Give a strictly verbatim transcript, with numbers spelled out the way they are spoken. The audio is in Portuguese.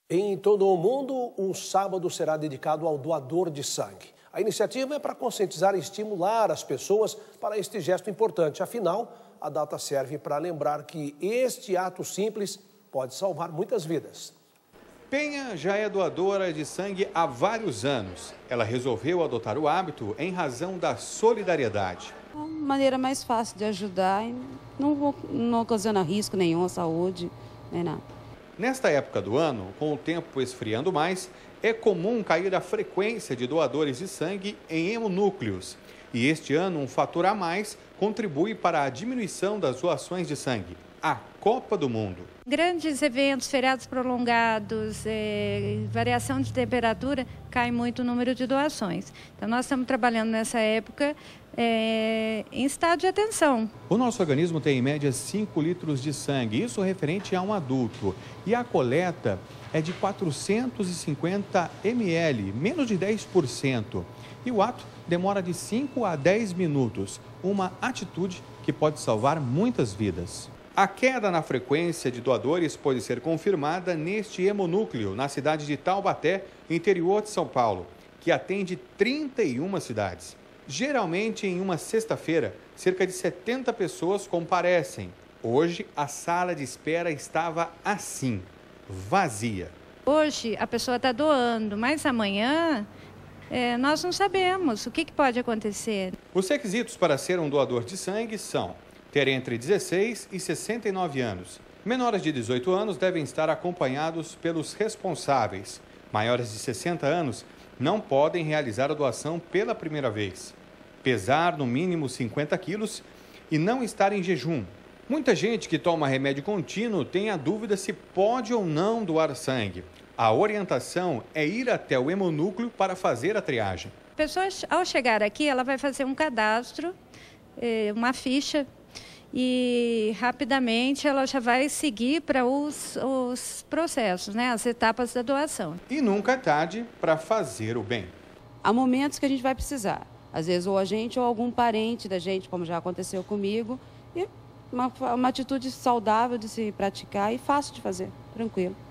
Em todo o mundo, um sábado será dedicado ao doador de sangue. A iniciativa é para conscientizar e estimular as pessoas para este gesto importante. Afinal, a data serve para lembrar que este ato simples pode salvar muitas vidas. Penha já é doadora de sangue há vários anos. Ela resolveu adotar o hábito em razão da solidariedade. É uma maneira mais fácil de ajudar e não, não ocasiona risco nenhum à saúde, nem nada. Nesta época do ano, com o tempo esfriando mais, é comum cair a frequência de doadores de sangue em hemonúcleos. E este ano, um fator a mais contribui para a diminuição das doações de sangue: a Copa do Mundo. Grandes eventos, feriados prolongados, é, variação de temperatura, cai muito o número de doações. Então, nós estamos trabalhando nessa época é, em estado de atenção. O nosso organismo tem em média cinco litros de sangue, isso referente a um adulto. E a coleta é de quatrocentos e cinquenta mililitros, menos de dez por cento. E o ato demora de cinco a dez minutos, uma atitude que pode salvar muitas vidas. A queda na frequência de doadores pode ser confirmada neste hemonúcleo, na cidade de Taubaté, interior de São Paulo, que atende trinta e uma cidades. Geralmente, em uma sexta-feira, cerca de setenta pessoas comparecem. Hoje, a sala de espera estava assim, vazia. Hoje, a pessoa está doando, mas amanhã é, nós não sabemos o que, que pode acontecer. Os requisitos para ser um doador de sangue são ter entre dezesseis e sessenta e nove anos. Menores de dezoito anos devem estar acompanhados pelos responsáveis. Maiores de sessenta anos não podem realizar a doação pela primeira vez. Pesar no mínimo cinquenta quilos e não estar em jejum. Muita gente que toma remédio contínuo tem a dúvida se pode ou não doar sangue. A orientação é ir até o hemonúcleo para fazer a triagem. A pessoa, ao chegar aqui, ela vai fazer um cadastro, uma ficha, e rapidamente ela já vai seguir para os, os processos, né, as etapas da doação. E nunca é tarde para fazer o bem. Há momentos que a gente vai precisar, às vezes ou a gente ou algum parente da gente, como já aconteceu comigo, e uma, uma atitude saudável de se praticar e fácil de fazer, tranquilo.